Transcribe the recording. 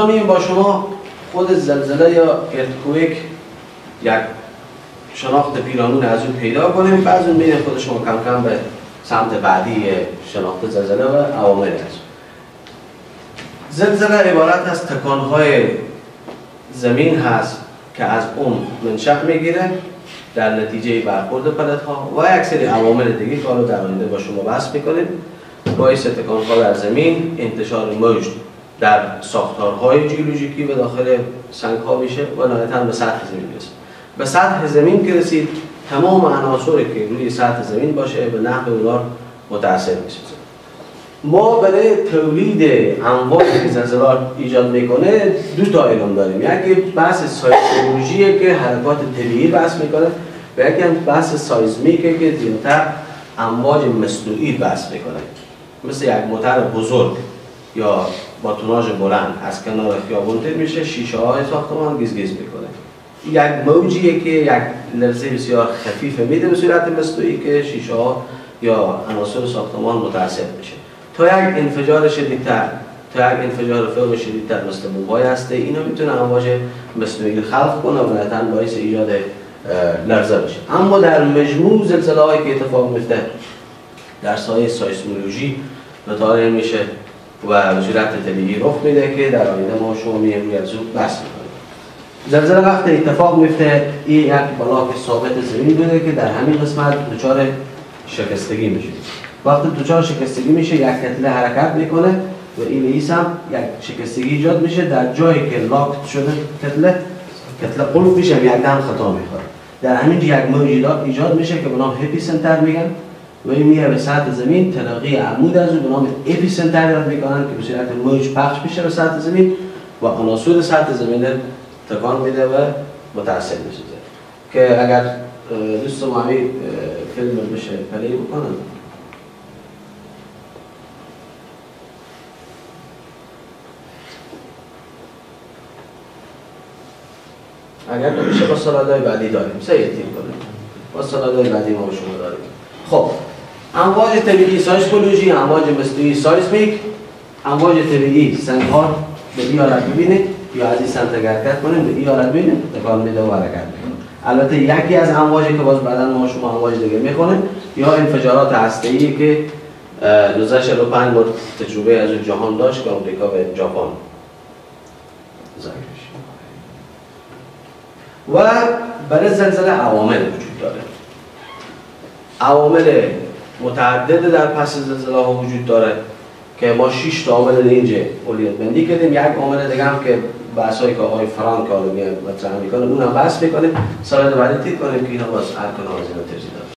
دوستان میگیم با شما خود زلزله یا ارتکویک یک شناخت پیرامون از اون پیدا کنیم، بعضی میبینیم خود شما کم کم به سمت بعدی شناخت زلزله و عوامل است. زلزله عبارت از تکانهای زمین هست که از اون منشأ میگیره در نتیجه برخورد پلت‌ها و یک سری عوامل دیگه که رو در آینده با شما بحث میکنیم. باعث تکان‌ها در زمین انتشار موج در ساختارهای جیولوژیکی و داخل سنگ‌ها میشه و نهایتاً به سطح زمین میرسه. به سطح زمین که رسید تمام عناصری که روی سطح زمین باشه به نحو اونها متأثر میشه. ما برای تولید امواجی که زلزله ایجاد میکنه دو تا علم داریم. یکی بحث سایسمولوژیه که حرکات طبیعی بحث میکنه و یکی هم بحث سایزمیکه که زیادتر امواج مصنوعی بحث میکنه. مثل یک موتور بزرگ یا با توناژ بلند از کنار خیابون تیر میشه، شیشه های ساختمان گیز گیز میکنه. یک موجیه که یک لرزه بسیار خفیف میده به صورت مصنوعی که شیشه ها یا عناصر ساختمان متاثر میشه. تا یک انفجار شدیدتر، تا یک انفجار فوق شدیدتر مثل بمب‌های هسته، اینا میتونه امواج مصنوعی خلق کنه و نهایتاً باعث ایجاد لرزه بشه. اما در مجموع زلزله‌هایی که اتفاق میفته در سایه سایسمولوژی مطالعه میشه و به صورت طبیعی رخ میده که در آینده ما شما روی از اون بحث میکنیم. زلزله وقتی اتفاق میفته این یک بلاک ثابت زمین بوده که در همین قسمت دچار شکستگی میشه. وقتی دچار شکستگی میشه یک کتله حرکت میکنه و این ایس هم یک شکستگی ایجاد میشه در جایی که لاکت شده کتله قلب میشه و یک دم خطا میخوره. در همین یک موج ایجاد میشه که به نام اپی سنتر میگن و این میره به سطح زمین، تلاقی عمود از اون به نام اپی سنتر یاد میکنن که به صورت موج پخش میشه به سطح زمین و عناصر سطح زمین تکان میده و متاثر میشه. که اگر دوست معاوی فیلم بشه پلی بکنن اگر نمیشه با سلایدهای بعدی داریم، سه تیم کنیم با سلایدهای بعدی ما شما داریم. خب امواج طبیعی سایسمولوژی، امواج مصنوعی سایسمیک. امواج طبیعی سنگ‌ها به این حالت ببینید یا از این سمت حرکت کنیم به این حالت ببینید تکان میده و حرکت میکنه. البته یکی از امواجی که باز بعداً ما شما امواج دیگه میخونیم یا انفجارات هسته‌ای که 1945 ما تجربه از جهان داشت که آمریکا و ژاپن و برای زلزله عوامل وجود داره. عوامل متعدد در پس زلزله ها وجود داره که ما 6 تا عامل اینجا اولویت بندی کردیم. یک عامل دیگه هم که بحثایی که آقای فرانک مطرح میکنه اونم بحث میکنیم. سلاید بعدی تیک کنیم که اینا باز هر کنار از اینا ترجیح داره.